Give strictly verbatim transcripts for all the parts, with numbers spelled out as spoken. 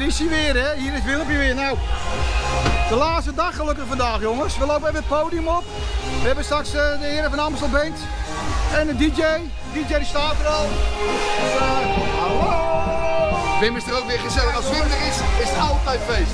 is hij weer, hè? Hier is Willempje weer. Nou, de laatste dag gelukkig vandaag, jongens. We lopen even het podium op. We hebben straks uh, de heren van Amstel Band en de D J. De D J die staat er al. Dus, uh, hallo! Wim is er ook weer gezellig. Als Wim er is, is het altijd feest.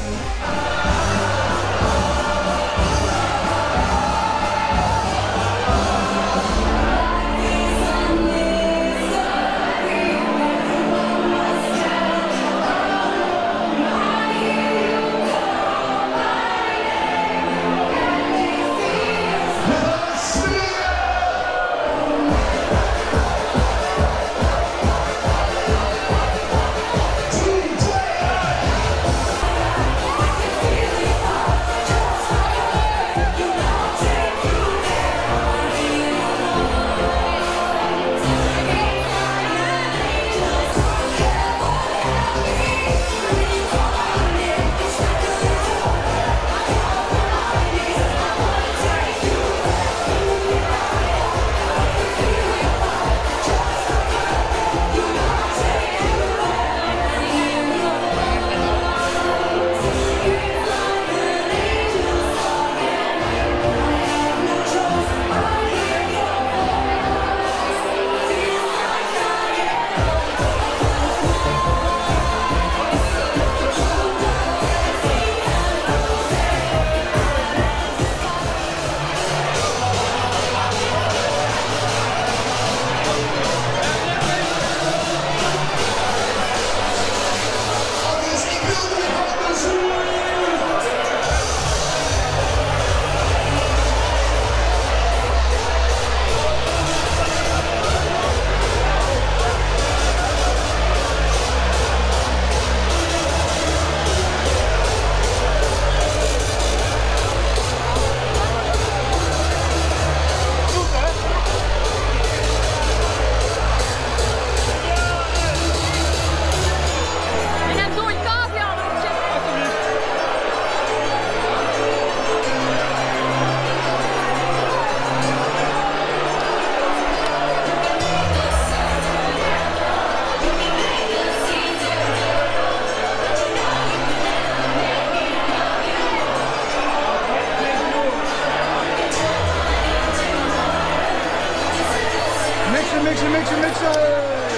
Mixen, mixen, mixen!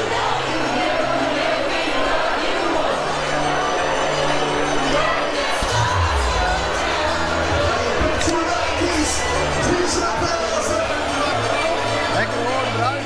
Lekker hoor, bruin!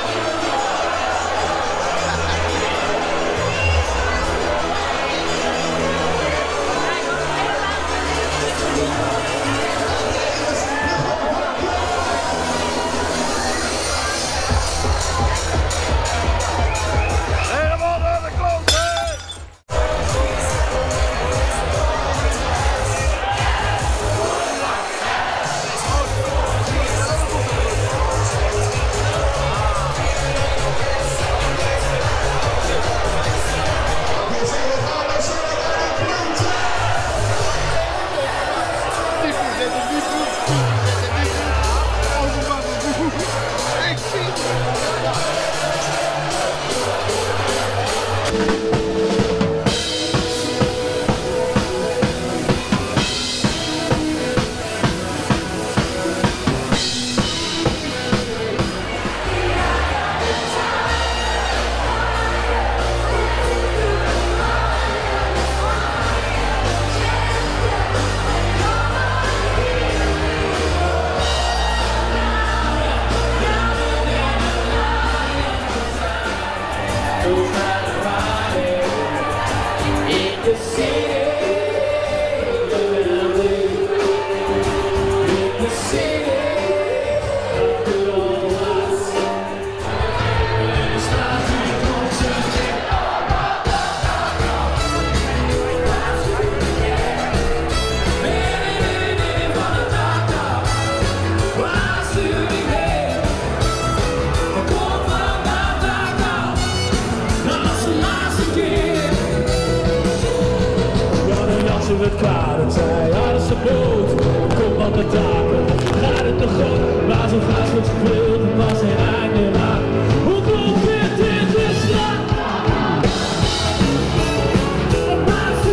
Het kwaad, het zei alles de boot. Kom van de daken, gaat het te groot. Maar zo vaak wordt gewild, er was geen einde aan. Hoe klopt dit in de stad?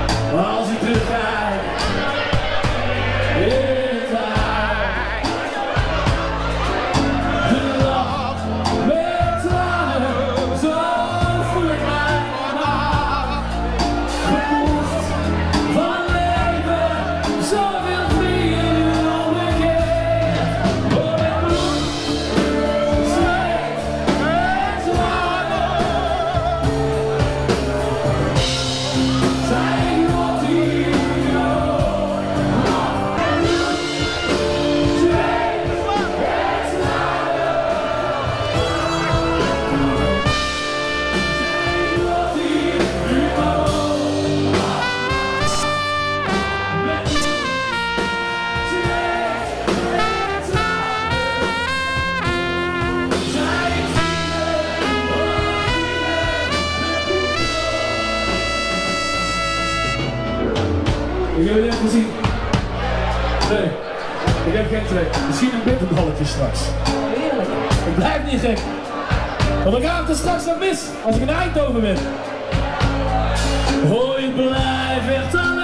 Als ik terugkijk in de tijd, de lach met tranen, zo voel ik mij vandaag. Geproefd van leven, zoveel vrienden omgekeerd. Oh, mijn bloed, zweet en tranen. Zijn wat hier ik heb het even gezien. Nee, ik heb geen trek. Misschien een bitterballetje straks. Heerlijk. Ik blijf niet gek. Want ik ga het er straks nog mis als ik in Eindhoven ben. Oh, ik blijf echt aan